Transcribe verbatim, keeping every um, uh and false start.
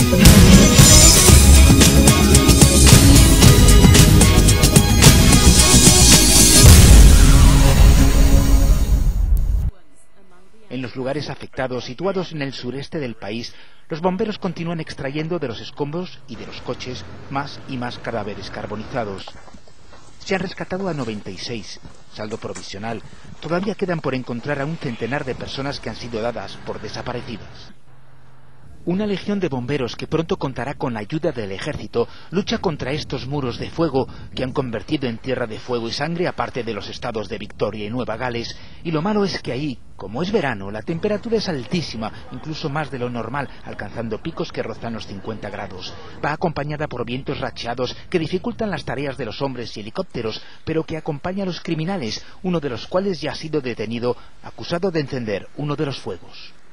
En los lugares afectados, situados en el sureste del país, los bomberos continúan extrayendo de los escombros y de los coches más y más cadáveres carbonizados. Se han rescatado a noventa y seis, saldo provisional. Todavía quedan por encontrar a un centenar de personas que han sido dadas por desaparecidas. Una legión de bomberos que pronto contará con la ayuda del ejército lucha contra estos muros de fuego que han convertido en tierra de fuego y sangre a parte de los estados de Victoria y Nueva Gales, y lo malo es que ahí, como es verano, la temperatura es altísima, incluso más de lo normal, alcanzando picos que rozan los cincuenta grados. Va acompañada por vientos racheados que dificultan las tareas de los hombres y helicópteros, pero que acompaña a los criminales, uno de los cuales ya ha sido detenido, acusado de encender uno de los fuegos.